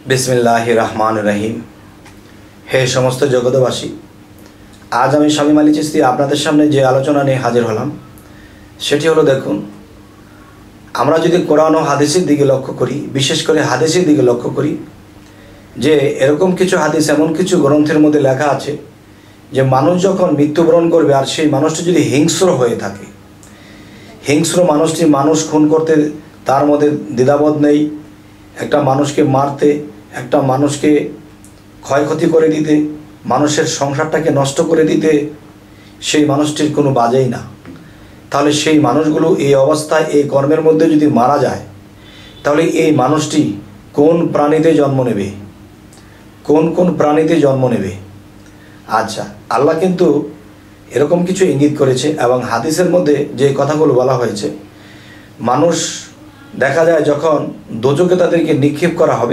बिस्मिल्लाहिर रहमानिर रहीम। हे समस्त जगतबासी, आज आमी शामीम आली चिश्ती आपनादेर सामने जे आलोचना निये हाजिर हलाम सेटी हलो देखुन, आमरा यदि कुरान ओ हादिसेर दिके लक्ष्य करी, विशेष करे हादिसेर दिके लक्ष्य करी जे एरकम किछु हादिस एमन किछु ग्रंथेर मध्ये लेखा आछे जे मानुष जखन मृत्युबरण करबे आर सेई मानुषटी यदि हिंस्र हये थाके, हिंस्र मानुषटी मानुष खून करते तार मধ্যে দ্বিধাবোধ নেই, একটা মানুষকে মারতে, একটা মানুষকে ক্ষয়ক্ষতি করে দিতে, মানুষের সংসারটাকে নষ্ট করে দিতে সেই মানুষটির কোনো বাজেই না। তাহলে সেই মানুষগুলো এই অবস্থায় এই কর্মের মধ্যে যদি মারা যায় তাহলে এই মানুষটি কোন প্রাণীতে জন্ম নেবে, কোন কোন প্রাণীতে জন্ম নেবে? আচ্ছা, আল্লাহ কিন্তু এরকম কিছু ইঙ্গিত করেছে এবং হাদিসের মধ্যে যে কথাগুলো বলা হয়েছে, মানুষ দেখা যায় যখন দোজকে তাদেরকে নিক্ষেপ করা হবে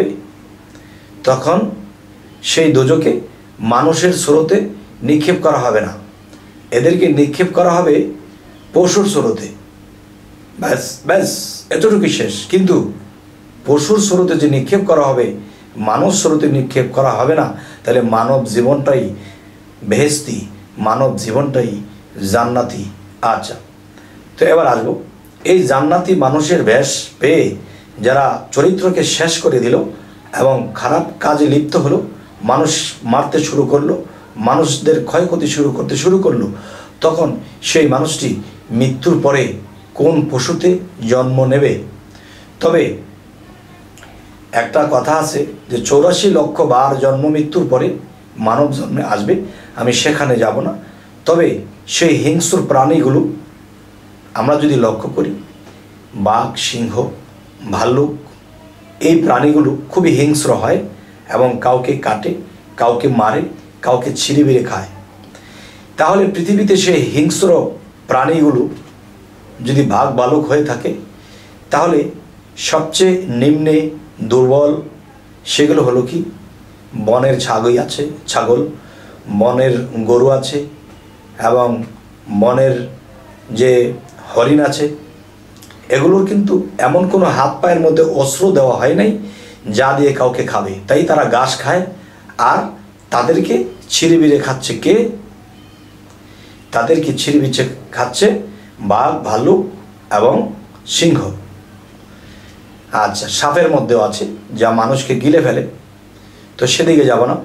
তখন সেই দোজকে মানুষের স্রোতে নিক্ষেপ করা হবে না, এদেরকে নিক্ষেপ করা হবে পশুর স্রোতে। ব্যাস ব্যাস এতটুকুই শেষ। কিন্তু পশুর স্রোতে যে নিক্ষেপ করা হবে, মানব স্রোতে নিক্ষেপ করা হবে না, তাহলে মানব জীবনটাই বেহেশতি, মানব জীবনটাই জান্নাতি। আচ্ছা, তো এবার আসবো এই জান্নাতি মানুষের বেশ পেয়ে যারা চরিত্রকে শেষ করে দিল এবং খারাপ কাজে লিপ্ত হলো, মানুষ মারতে শুরু করলো, মানুষদের ক্ষয়ক্ষতি করতে শুরু করলো, তখন সেই মানুষটি মৃত্যুর পরে কোন পশুতে জন্ম নেবে? তবে একটা কথা আছে যে 84 লক্ষ বার জন্ম মৃত্যুর পরে মানব জন্মে আসবে, আমি সেখানে যাব না। তবে সেই হিংস্র প্রাণীগুলো আমরা যদি লক্ষ্য করি, বাঘ, সিংহ, ভাল্লুক, এই প্রাণীগুলো খুবই হিংস্র হয় এবং কাউকে কাটে, কাউকে মারে, কাউকে ছিঁড়ে খায়। তাহলে পৃথিবীতে সেই হিংস্র প্রাণীগুলো যদি বাঘ ভাল্লুক হয়ে থাকে তাহলে সবচেয়ে নিম্নে দুর্বল সেগুলো হলো কি? বনের ছাগল, বনের গরু আছে এবং বনের যে হরিণ আছে, এগুলোর কিন্তু এমন কোনো হাত পায়ের মধ্যে অস্ত্র দেওয়া হয় নাই যা দিয়ে কাউকে খাবে, তাই তারা ঘাস খায় আর তাদেরকে ছিঁড়ে খাচ্ছে কে? তাদেরকে ছিঁড়ে খাচ্ছে বাঘ, ভাল্লুক এবং সিংহ। আচ্ছা, সাপের মধ্যেও আছে যা মানুষকে গিলে ফেলে, তো সেদিকে যাব না।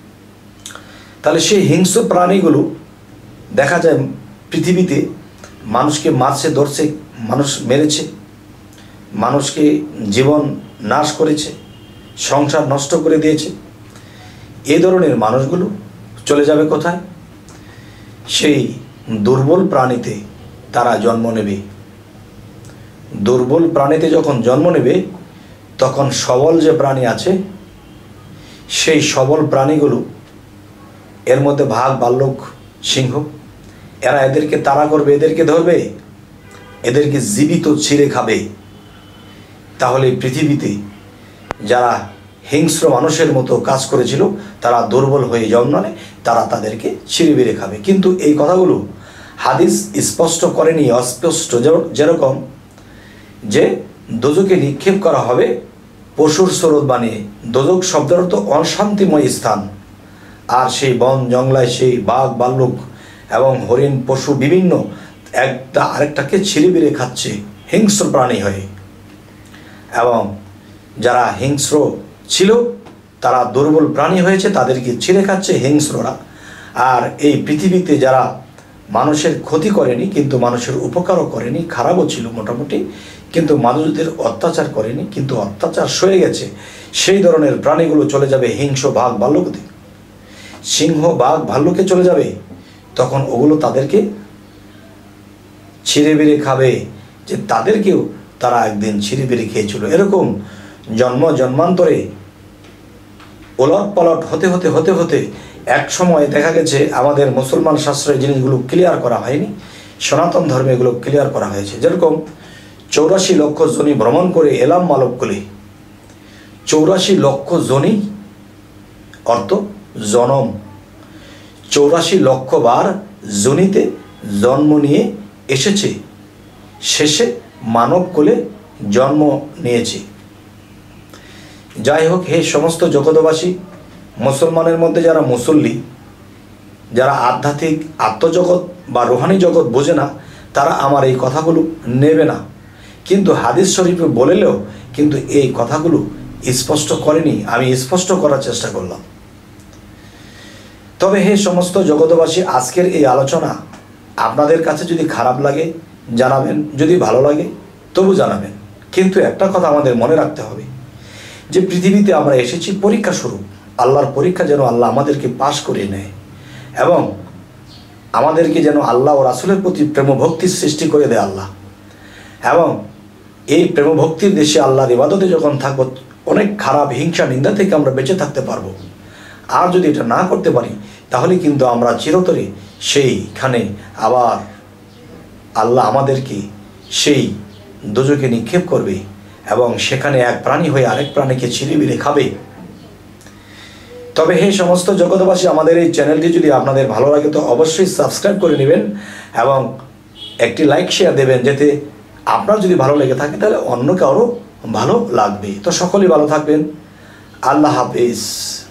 তাহলে সেই হিংস্র প্রাণীগুলো দেখা যায় পৃথিবীতে মানুষকে মারছে, ধরছে, মানুষ মেরেছে, মানুষকে জীবন নাশ করেছে, সংসার নষ্ট করে দিয়েছে। এই ধরনের মানুষগুলো চলে যাবে কোথায়? সেই দুর্বল প্রাণীতে তারা জন্ম নেবে। দুর্বল প্রাণীতে যখন জন্ম নেবে তখন সবল যে প্রাণী আছে সেই সবল প্রাণীগুলো, এর মধ্যে বাঘ, ভাল্লুক, সিংহ, এরা এদেরকে তাড়া করবে, এদেরকে ধরবে, এদেরকে জীবিত ছিঁড়ে খাবে। তাহলে পৃথিবীতে যারা হিংস্র মানুষের মতো কাজ করেছিল তারা দুর্বল হয়ে জন্ম নেয়, তারা তাদেরকে ছিঁড়ে খাবে। কিন্তু এই কথাগুলো হাদিস স্পষ্ট করেনি, অস্পষ্ট। যেরকম যে দোজকে নিক্ষেপ করা হবে পশুর স্রোত বানিয়ে, দোজক শব্দের অর্থ অশান্তিময় স্থান, আর সেই বন জঙ্গলায় সেই বাঘ, ভাল্লুক এবং হরিণ, পশু বিভিন্ন একটা আরেকটাকে ছিঁড়ে খাচ্ছে হিংস্র প্রাণী হয়ে। এবং যারা হিংস্র ছিল তারা দুর্বল প্রাণী হয়েছে, তাদেরকে ছিঁড়ে খাচ্ছে হিংস্ররা। আর এই পৃথিবীতে যারা মানুষের ক্ষতি করেনি কিন্তু মানুষের উপকারও করেনি, খারাপও ছিল মোটামুটি, কিন্তু মানুষদের অত্যাচার করেনি কিন্তু অত্যাচার সয়ে গেছে, সেই ধরনের প্রাণীগুলো চলে যাবে হিংস্র বাঘ, ভাল্লুকে। সিংহ, বাঘ, ভাল্লুকে চলে যাবে, তখন ওগুলো তাদেরকে ছিঁড়ে খাবে, যে তাদেরকেও তারা একদিন ছিঁড়ে খেয়েছিল। এরকম জন্মান্তরে ওলট পালট হতে এক সময় দেখা গেছে আমাদের মুসলমান শাস্ত্রে জিনিসগুলো ক্লিয়ার করা হয়নি, সনাতন ধর্মে এগুলো ক্লিয়ার করা হয়েছে। যেরকম 84 লক্ষ জনি ভ্রমণ করে এলাম মালবকুলে। 84 লক্ষ জনি অর্থ জনম, 84 লক্ষ বার জনিতে জন্ম নিয়ে এসেছে, শেষে মানব কোলে জন্ম নিয়েছে। যাই হোক, হে সমস্ত জগৎবাসী, মুসলমানের মধ্যে যারা মুসল্লি, যারা আধ্যাত্মিক আত্মজগৎ বা রুহানি জগৎ বোঝে না, তারা আমার এই কথাগুলো নেবে না। কিন্তু হাদিস শরীফে বলেলেও কিন্তু এই কথাগুলো স্পষ্ট করেনি, আমি স্পষ্ট করার চেষ্টা করলাম। তবে হে সমস্ত জগৎবাসী, আজকের এই আলোচনা আপনাদের কাছে যদি খারাপ লাগে জানাবেন, যদি ভালো লাগে তবু জানাবেন। কিন্তু একটা কথা আমাদের মনে রাখতে হবে যে পৃথিবীতে আমরা এসেছি পরীক্ষা স্বরূপ। আল্লাহর পরীক্ষা যেন আল্লাহ আমাদেরকে পাশ করিয়ে নেয় এবং আমাদেরকে যেন আল্লাহ ও রাসূলের প্রতি প্রেম ভক্তির সৃষ্টি করে দেয় আল্লাহ। এবং এই প্রেম ভক্তির দেশে আল্লাহর ইবাদতে যখন থাকবো, অনেক খারাপ হিংসা নিন্দা থেকে আমরা বেঁচে থাকতে পারবো। আর যদি এটা না করতে পারি তাহলে কিন্তু আমরা চিরতরে সেইখানে আবার আল্লাহ আমাদেরকে সেই দোজখে নিক্ষেপ করবে এবং সেখানে এক প্রাণী হয়ে আরেক প্রাণীকে ছিঁড়ে খাবে। তবে হে সমস্ত জগৎবাসী, আমাদের এই চ্যানেলটি যদি আপনাদের ভালো লাগে তো অবশ্যই সাবস্ক্রাইব করে নেবেন এবং একটি লাইক শেয়ার দেবেন, যাতে আপনার যদি ভালো লেগে থাকে তাহলে অন্য কারো ভালো লাগবে। তো সকলেই ভালো থাকবেন। আল্লাহ হাফেজ।